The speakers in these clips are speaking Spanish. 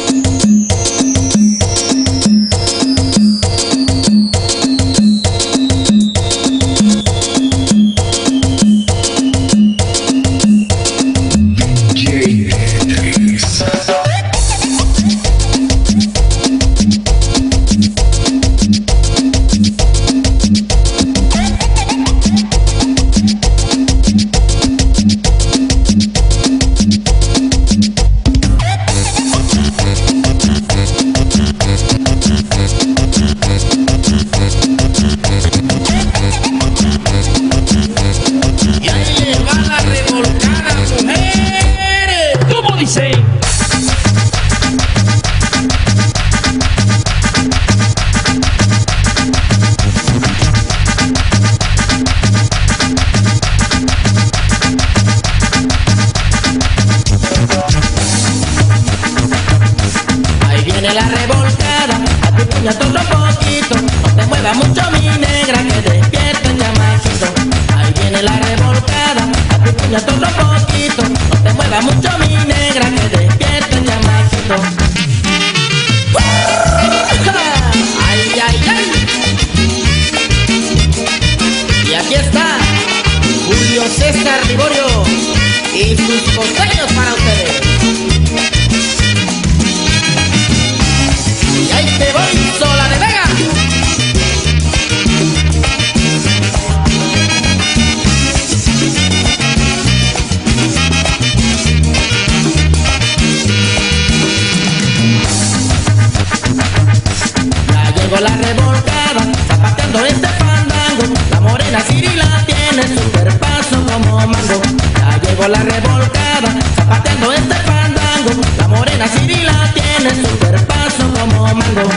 La revolcada, zapateando este fandango. La morena Cirila tiene super paso como mango. Ya llegó la revolcada, zapateando este fandango. La morena Cirila tiene super paso como mango.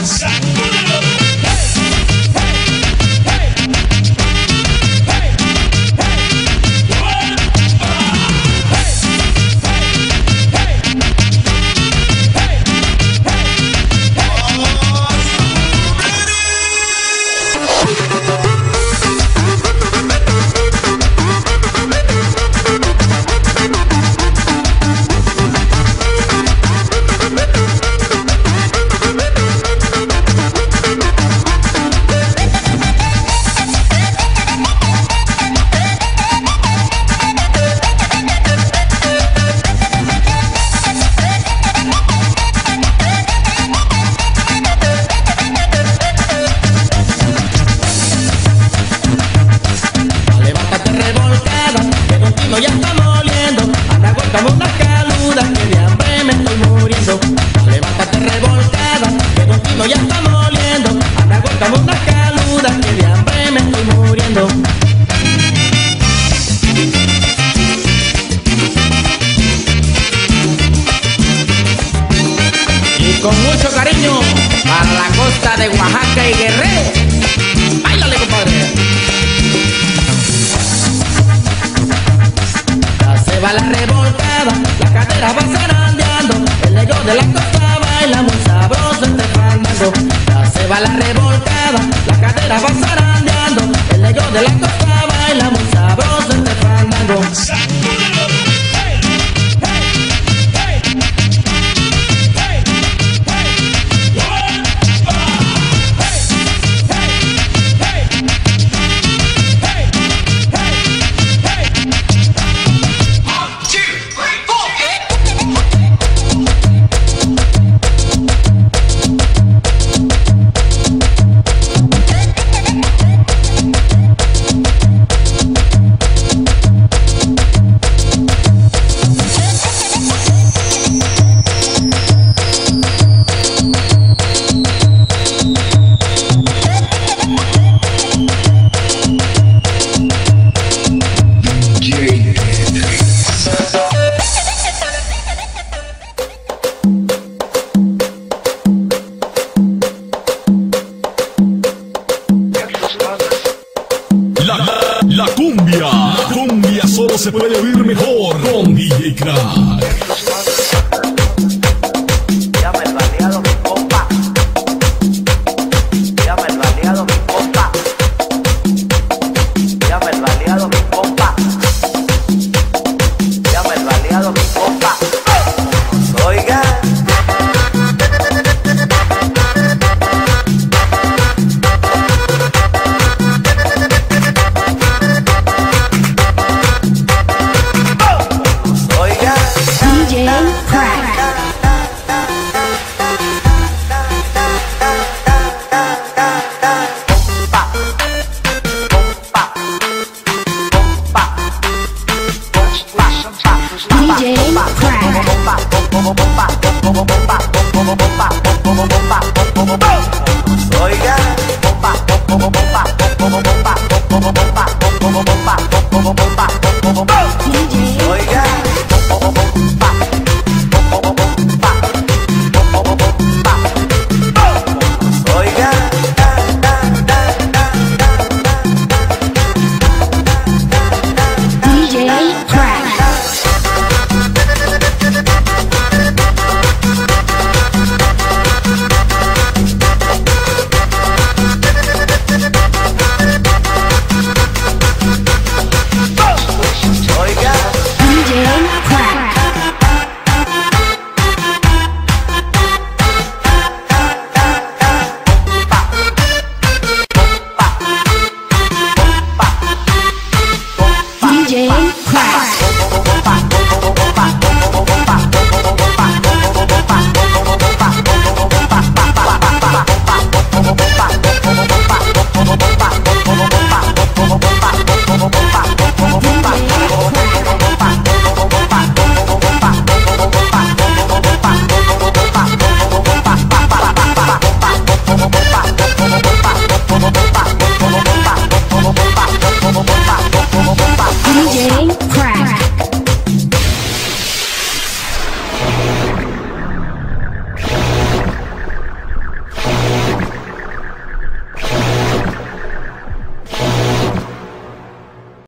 Con mucho cariño para la costa de Oaxaca y Guerrero. ¡Báilale, compadre! Ya se va la revolcada, la cadera va zarandeando. El negro de la costa baila muy sabroso este fandango. Ya se va la revolcada, la cadera va zarandeando. El negro de la costa baila muy sabroso este fandango. La cumbia solo se puede oír mejor con DJ Crack. Llama el baleado mi compa. Llama el baleado mi compa. Llama el baleado mi compa. Llama el baleado mi compa. Oiga, Oiga, bomba, bomba, bomba, bomba, bomba, bomba, bomba, bomba, bomba, bomba.